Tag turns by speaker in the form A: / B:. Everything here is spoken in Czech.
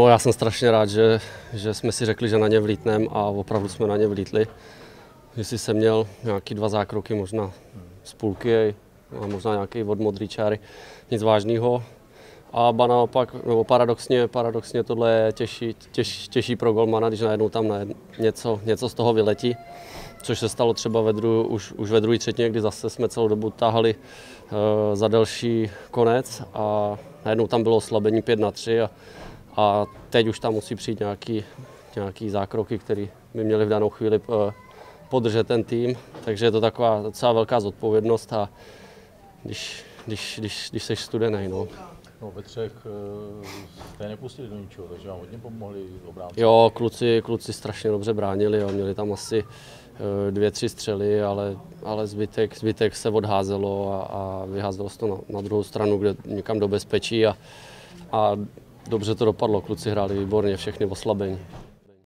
A: No, já jsem strašně rád, že jsme si řekli, že na ně vlítneme a opravdu jsme na ně vlítli. Jestli jsem měl nějaký 2 zákroky, možná z půlky a možná nějaký od modrý čáry, nic vážného. A naopak, nebo paradoxně tohle je těžší pro golmana, když najednou tam něco z toho vyletí. Což se stalo třeba už ve druhé třetině, kdy zase jsme celou dobu táhali za delší konec a najednou tam bylo oslabení 5-3 a teď už tam musí přijít nějaký zákroky, které by měly v danou chvíli podržet ten tým. Takže je to taková docela velká zodpovědnost a když seš studený.
B: No, ve 3 jste nepustili do ničeho, takže vám hodně pomohli obránci.
A: Jo, kluci strašně dobře bránili, jo. Měli tam asi 2-3 střely, ale zbytek se odházelo a vyházelo se to na druhou stranu, kde někam do bezpečí a dobře to dopadlo, kluci hráli výborně, všechny oslabení.